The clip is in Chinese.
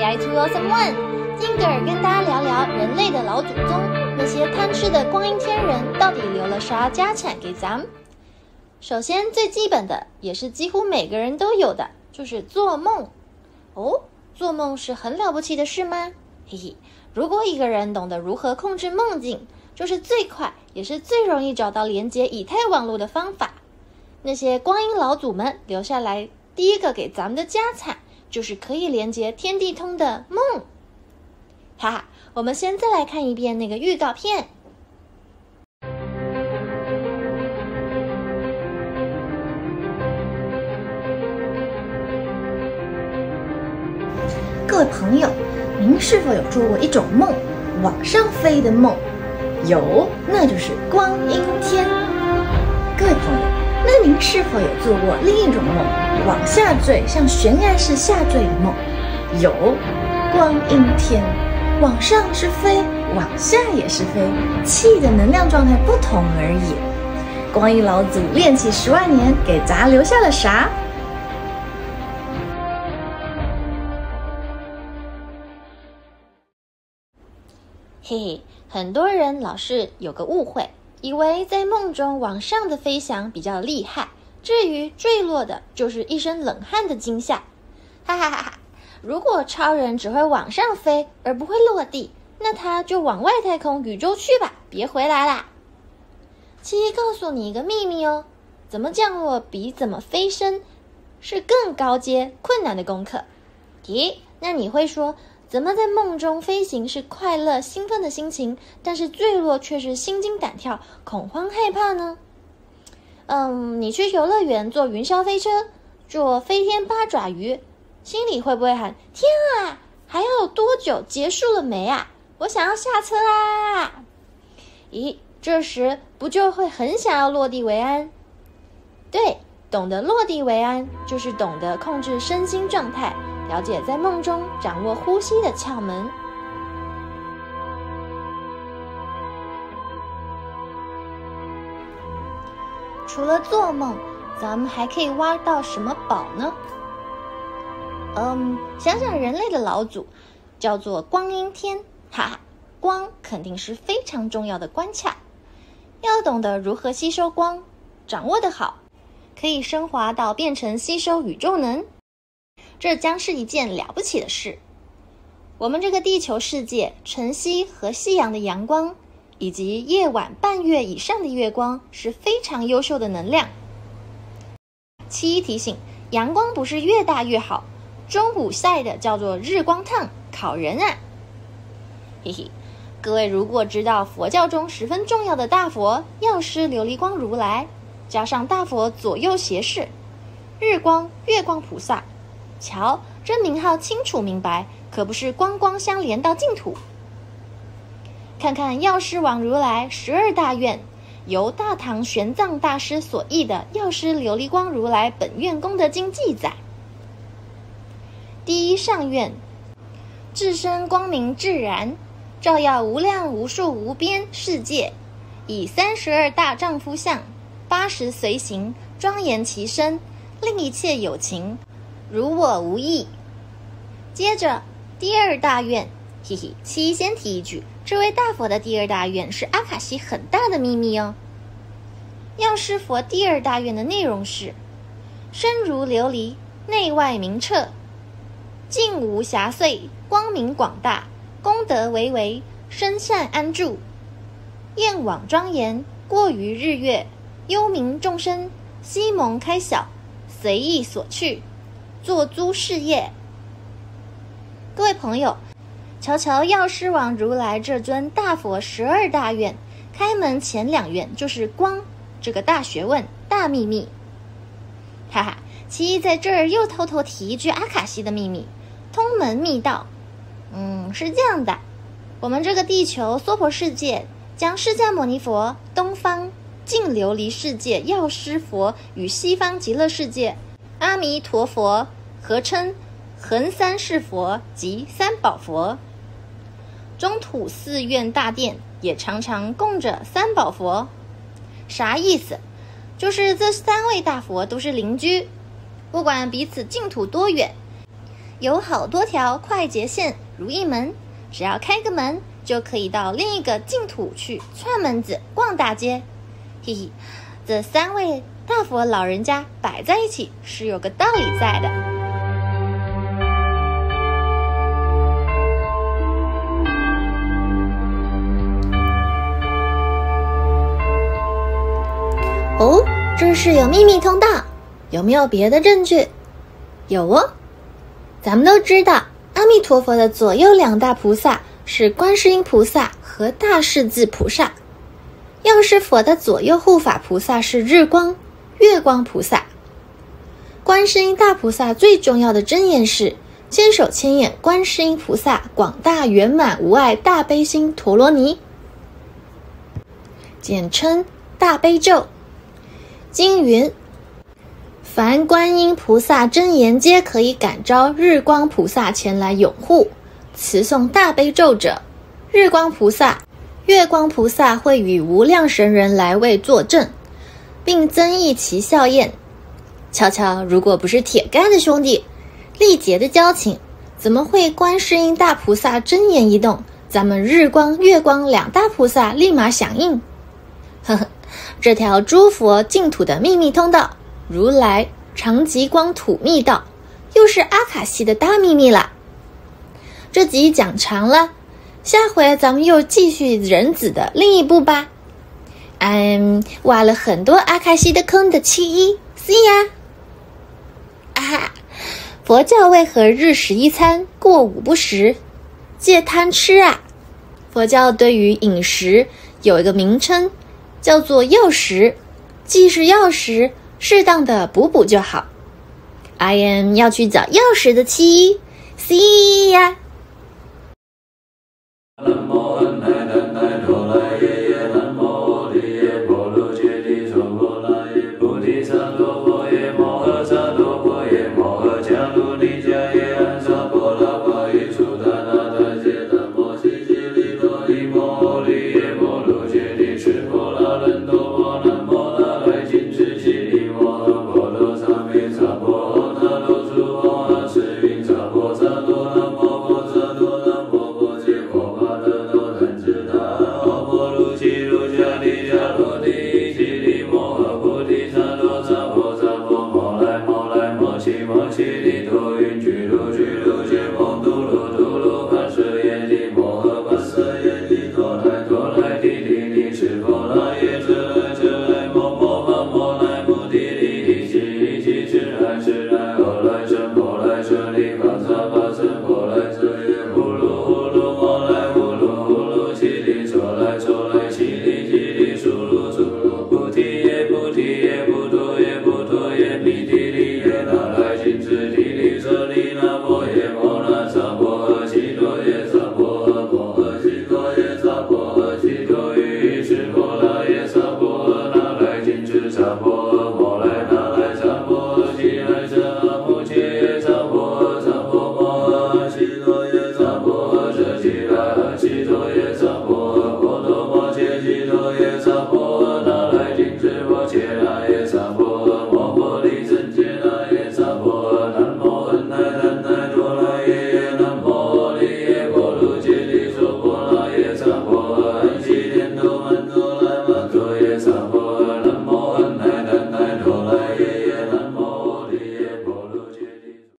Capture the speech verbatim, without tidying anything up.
Hi to Awesome One， 今个儿跟大家聊聊人类的老祖宗，那些贪吃的光阴天人到底留了啥家产给咱们？首先最基本的，也是几乎每个人都有的，就是做梦。哦，做梦是很了不起的事吗？嘿嘿，如果一个人懂得如何控制梦境，就是最快也是最容易找到连接以太网络的方法。那些光阴老祖们留下来第一个给咱们的家产，就是可以连接天地通的梦。哈哈，我们先再来看一遍那个预告片。 各位朋友，您是否有做过一种梦，往上飞的梦？有，那就是光阴天。各位朋友，那您是否有做过另一种梦，往下坠，像悬崖式下坠的梦？有，光阴天。往上是飞，往下也是飞，气的能量状态不同而已。光阴老祖练气十万年，给咱留下了啥？ 嘿嘿，很多人老是有个误会，以为在梦中往上的飞翔比较厉害，至于坠落的就是一身冷汗的惊吓。哈哈哈哈！如果超人只会往上飞而不会落地，那他就往外太空宇宙去吧，别回来啦。七告诉你一个秘密哦，怎么降落比怎么飞升是更高阶困难的功课。咦，那你会说，怎么在梦中飞行是快乐兴奋的心情，但是坠落却是心惊胆跳恐慌害怕呢？嗯，你去游乐园坐云霄飞车，坐飞天八爪鱼，心里会不会喊天啊，还要有多久结束了没啊，我想要下车啦。咦，这时不就会很想要落地为安？对，懂得落地为安，就是懂得控制身心状态，了解在梦中掌握呼吸的窍门。除了做梦，咱们还可以挖到什么宝呢？嗯，想想人类的老祖叫做光阴天，哈哈，光肯定是非常重要的关卡，要懂得如何吸收光，掌握得好，可以升华到变成吸收宇宙能，这将是一件了不起的事。我们这个地球世界，晨曦和夕阳的阳光，以及夜晚半月以上的月光是非常优秀的能量。其一提醒，阳光不是越大越好，中午晒的叫做日光烫，烤人啊！嘿嘿，各位如果知道佛教中十分重要的大佛药师琉璃光如来，加上大佛左右胁侍日光、月光菩萨，瞧，这名号清楚明白，可不是光光相连到净土。看看药师王如来十二大愿，由大唐玄奘大师所译的《药师琉璃光如来本愿功德经》记载。第一上愿，至身光明自然，照耀无量无数无边世界，以三十二大丈夫相，八十随行，庄严其身，令一切有情如我无异。接着第二大愿，嘿嘿，七先提一句，这位大佛的第二大愿是阿卡西很大的秘密哦。药师佛第二大愿的内容是：身如琉璃，内外明澈，净无瑕碎，光明广大，功德巍巍，身善安住，焰网庄严，过于日月，幽冥众生，悉蒙开晓，随意所去，做诸事业。各位朋友，瞧瞧药师王如来这尊大佛十二大愿，开门前两愿就是光这个大学问、大秘密。哈哈，其一在这儿又偷偷提一句阿卡西的秘密，通门密道。嗯，是这样的，我们这个地球娑婆世界将释迦牟尼佛、东方净琉璃世界药师佛与西方极乐世界阿弥陀佛合称恒三世佛及三宝佛。中土寺院大殿也常常供着三宝佛。啥意思？就是这三位大佛都是邻居，不管彼此净土多远， 有好多条快捷线如意门，只要开个门，就可以到另一个净土去串门子、逛大街。嘿嘿，这三位大佛老人家摆在一起是有个道理在的。哦，这是有秘密通道，有没有别的证据？有哦，咱们都知道阿弥陀佛的左右两大菩萨是观世音菩萨和大势至菩萨，药师佛的左右护法菩萨是日光、月光菩萨。观世音大菩萨最重要的真言是千手千眼观世音菩萨广大圆满无碍大悲心陀罗尼，简称大悲咒。经云：凡观音菩萨真言皆可以感召日光菩萨前来拥护，持诵大悲咒者，日光菩萨、月光菩萨会与无量神人来为作证，并增益其效验。瞧瞧，如果不是铁杆的兄弟，历劫的交情，怎么会观世音大菩萨真言一动，咱们日光、月光两大菩萨立马响应？呵呵，这条诸佛净土的秘密通道，如来常寂光土密道，又是阿卡西的大秘密了。这集讲长了，下回咱们又继续人子的另一部吧。嗯，挖了很多阿卡西的坑的七一 ，see 呀！啊，佛教为何日食一餐，过午不食，戒贪吃啊？佛教对于饮食有一个名称，叫做药食，既是药食，适当的补补就好。I am 要去找药食的七一 ，see 呀！ 萨婆